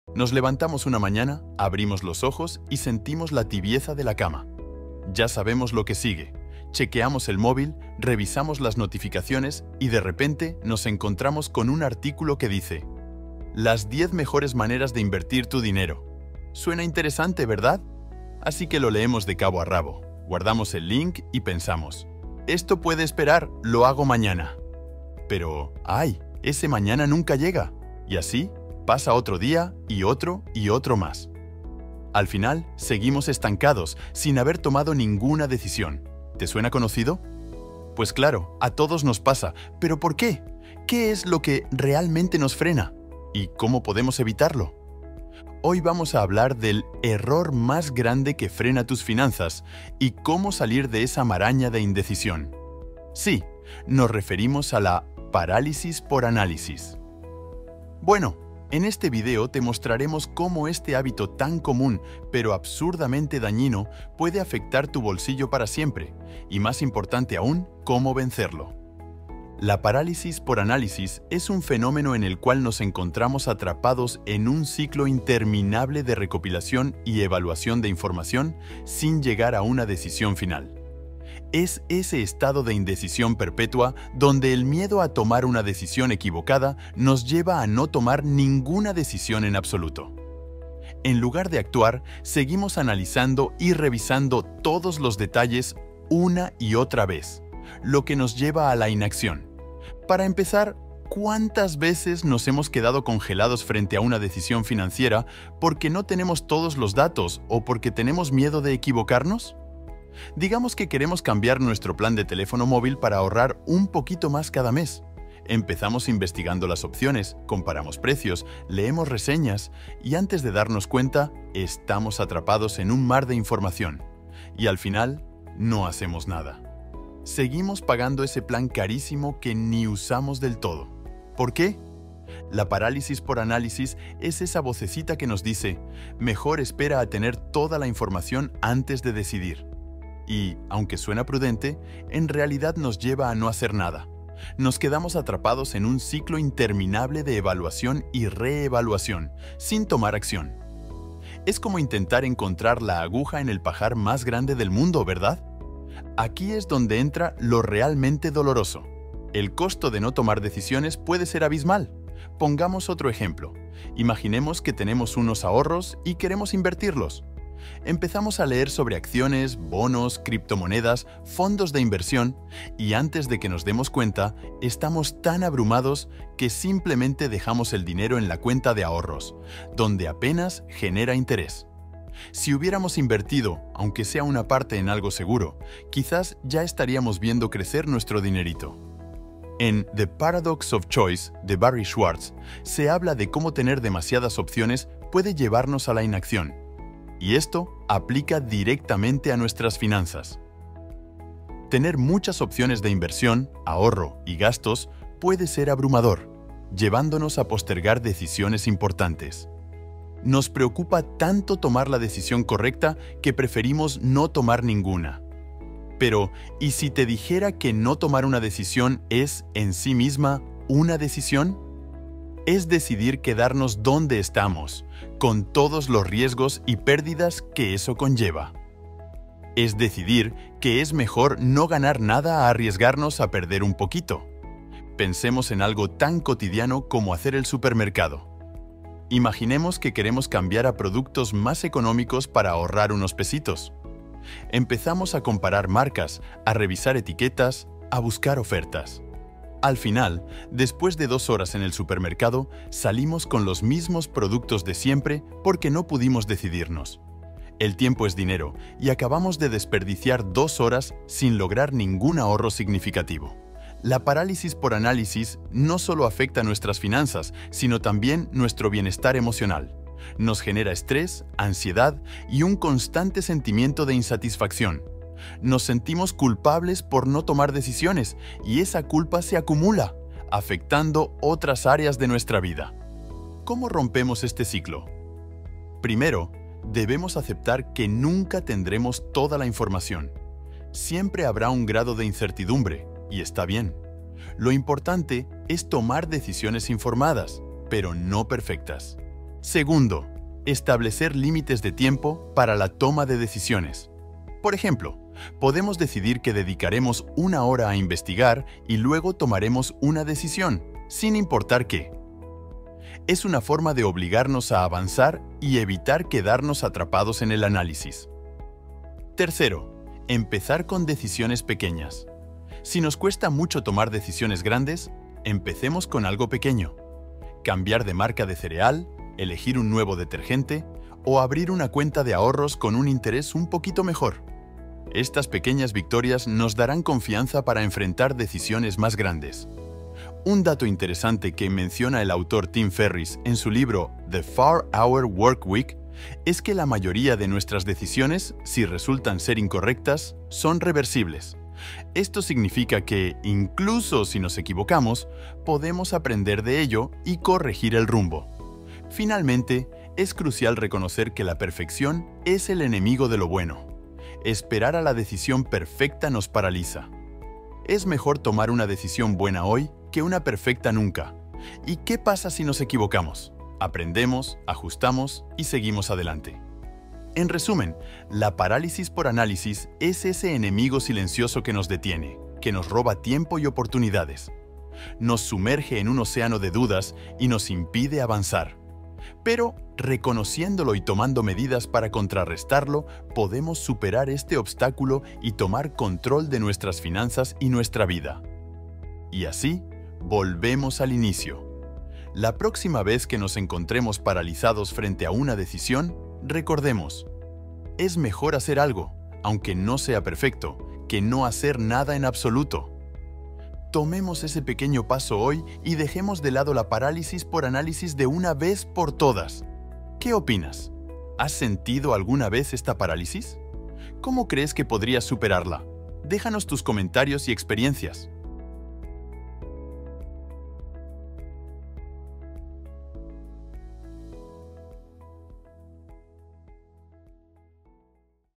Nos levantamos una mañana, abrimos los ojos y sentimos la tibieza de la cama. Ya sabemos lo que sigue. Chequeamos el móvil, revisamos las notificaciones y de repente nos encontramos con un artículo que dice: Las 10 mejores maneras de invertir tu dinero. Suena interesante, ¿verdad? Así que lo leemos de cabo a rabo, guardamos el link y pensamos: esto puede esperar, lo hago mañana. Pero, ¡ay! Ese mañana nunca llega. Y así pasa otro día y otro más. Al final, seguimos estancados, sin haber tomado ninguna decisión. ¿Te suena conocido? Pues claro, a todos nos pasa. ¿Pero por qué? ¿Qué es lo que realmente nos frena? ¿Y cómo podemos evitarlo? Hoy vamos a hablar del error más grande que frena tus finanzas y cómo salir de esa maraña de indecisión. Sí, nos referimos a la parálisis por análisis. Bueno, en este video te mostraremos cómo este hábito tan común, pero absurdamente dañino, puede afectar tu bolsillo para siempre, y más importante aún, cómo vencerlo. La parálisis por análisis es un fenómeno en el cual nos encontramos atrapados en un ciclo interminable de recopilación y evaluación de información sin llegar a una decisión final. Es ese estado de indecisión perpetua donde el miedo a tomar una decisión equivocada nos lleva a no tomar ninguna decisión en absoluto. En lugar de actuar, seguimos analizando y revisando todos los detalles una y otra vez, lo que nos lleva a la inacción. Para empezar, ¿cuántas veces nos hemos quedado congelados frente a una decisión financiera porque no tenemos todos los datos o porque tenemos miedo de equivocarnos? Digamos que queremos cambiar nuestro plan de teléfono móvil para ahorrar un poquito más cada mes. Empezamos investigando las opciones, comparamos precios, leemos reseñas y antes de darnos cuenta, estamos atrapados en un mar de información. Y al final, no hacemos nada. Seguimos pagando ese plan carísimo que ni usamos del todo. ¿Por qué? La parálisis por análisis es esa vocecita que nos dice: mejor espera a tener toda la información antes de decidir. Y, aunque suena prudente, en realidad nos lleva a no hacer nada. Nos quedamos atrapados en un ciclo interminable de evaluación y reevaluación, sin tomar acción. Es como intentar encontrar la aguja en el pajar más grande del mundo, ¿verdad? Aquí es donde entra lo realmente doloroso. El costo de no tomar decisiones puede ser abismal. Pongamos otro ejemplo. Imaginemos que tenemos unos ahorros y queremos invertirlos. Empezamos a leer sobre acciones, bonos, criptomonedas, fondos de inversión y antes de que nos demos cuenta, estamos tan abrumados que simplemente dejamos el dinero en la cuenta de ahorros, donde apenas genera interés. Si hubiéramos invertido, aunque sea una parte en algo seguro, quizás ya estaríamos viendo crecer nuestro dinerito. En The Paradox of Choice de Barry Schwartz se habla de cómo tener demasiadas opciones puede llevarnos a la inacción. Y esto aplica directamente a nuestras finanzas. Tener muchas opciones de inversión, ahorro y gastos puede ser abrumador, llevándonos a postergar decisiones importantes. Nos preocupa tanto tomar la decisión correcta que preferimos no tomar ninguna. Pero, ¿y si te dijera que no tomar una decisión es, en sí misma, una decisión? Es decidir quedarnos donde estamos, con todos los riesgos y pérdidas que eso conlleva. Es decidir que es mejor no ganar nada a arriesgarnos a perder un poquito. Pensemos en algo tan cotidiano como hacer el supermercado. Imaginemos que queremos cambiar a productos más económicos para ahorrar unos pesitos. Empezamos a comparar marcas, a revisar etiquetas, a buscar ofertas. Al final, después de 2 horas en el supermercado, salimos con los mismos productos de siempre porque no pudimos decidirnos. El tiempo es dinero y acabamos de desperdiciar 2 horas sin lograr ningún ahorro significativo. La parálisis por análisis no solo afecta nuestras finanzas, sino también nuestro bienestar emocional. Nos genera estrés, ansiedad y un constante sentimiento de insatisfacción. Nos sentimos culpables por no tomar decisiones y esa culpa se acumula, afectando otras áreas de nuestra vida. ¿Cómo rompemos este ciclo? Primero, debemos aceptar que nunca tendremos toda la información. Siempre habrá un grado de incertidumbre, y está bien. Lo importante es tomar decisiones informadas, pero no perfectas. Segundo, establecer límites de tiempo para la toma de decisiones. Por ejemplo, podemos decidir que dedicaremos 1 hora a investigar y luego tomaremos una decisión, sin importar qué. Es una forma de obligarnos a avanzar y evitar quedarnos atrapados en el análisis. Tercero, empezar con decisiones pequeñas. Si nos cuesta mucho tomar decisiones grandes, empecemos con algo pequeño. Cambiar de marca de cereal, elegir un nuevo detergente o abrir una cuenta de ahorros con un interés un poquito mejor. Estas pequeñas victorias nos darán confianza para enfrentar decisiones más grandes. Un dato interesante que menciona el autor Tim Ferriss en su libro The 4-Hour Workweek es que la mayoría de nuestras decisiones, si resultan ser incorrectas, son reversibles. Esto significa que, incluso si nos equivocamos, podemos aprender de ello y corregir el rumbo. Finalmente, es crucial reconocer que la perfección es el enemigo de lo bueno. Esperar a la decisión perfecta nos paraliza. Es mejor tomar una decisión buena hoy que una perfecta nunca. ¿Y qué pasa si nos equivocamos? Aprendemos, ajustamos y seguimos adelante. En resumen, la parálisis por análisis es ese enemigo silencioso que nos detiene, que nos roba tiempo y oportunidades. Nos sumerge en un océano de dudas y nos impide avanzar. Pero, reconociéndolo y tomando medidas para contrarrestarlo, podemos superar este obstáculo y tomar control de nuestras finanzas y nuestra vida. Y así, volvemos al inicio. La próxima vez que nos encontremos paralizados frente a una decisión, recordemos, es mejor hacer algo, aunque no sea perfecto, que no hacer nada en absoluto. Tomemos ese pequeño paso hoy y dejemos de lado la parálisis por análisis de una vez por todas. ¿Qué opinas? ¿Has sentido alguna vez esta parálisis? ¿Cómo crees que podrías superarla? Déjanos tus comentarios y experiencias.